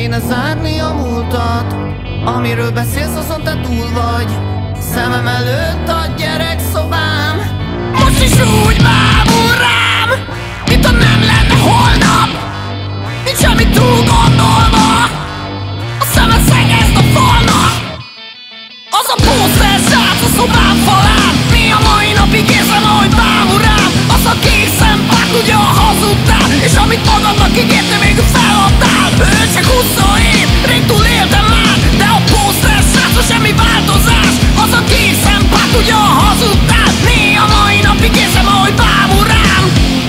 kéne zárni a múltat. Amiről beszélsz, azon te túl vagy. Szemem előtt a gyerekszobám. Most is úgy bámul rám, mint ha nem lenne holnap. Nincs semmit túl gondolva, a szemed szegezd a falnak. Az a pószer srác a szobám falán, mi a mai napig érzem, ahogy bámul rám. Az a kék szempár tudja, hazudtál, és amit magadnak ígértem, még feladtál. Ő csak 20 év, rég túl éltem már, de a pószer srác semmi változás. Az a kék szempár tudja, hazudtál, mi a mai napig érzem, ahogy bámul rám.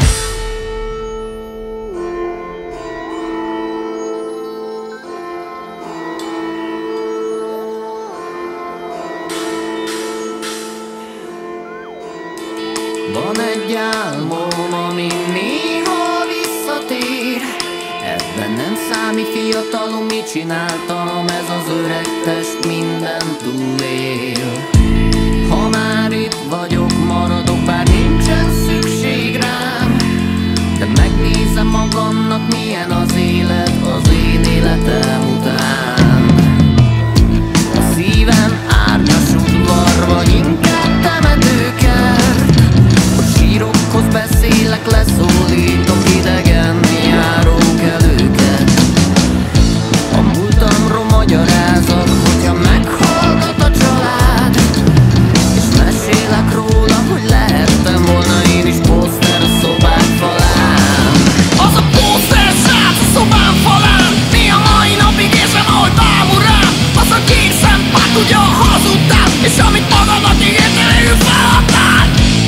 Van egy álmom, ami néha visszatér. Ebben nem számít fiatalom, mit csináltam. Ez az öreg test minden túlél. Ha már itt vagyok, maradok, bár nincsen szükség rám. De megnézem magamnak, milyen az élet az én életem után. A szívem árnyas udvar, vagy inkább temetőkert. Sírokhoz beszélek, leszólítok, idegen járók előket. A múltamról magyarázok, hogyha meghallgat a család. És mesélek róla, hogy lehettem volna én is poszter a szobák falán. Az a poszter srác a szobám falán, mi a mai napig érzem, ahogy bámul rám. Az a kék szempár tudja, hazudtál, és amit magadnak ígértél, végül feladtál.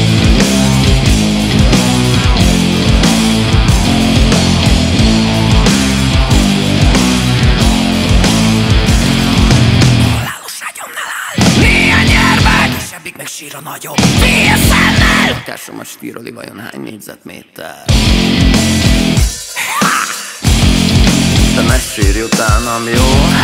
Meg sír a nagyobb VSL-nel. Lakásomat stíroli, vajon hány négyzetméter? De ne sírj utánam, jó?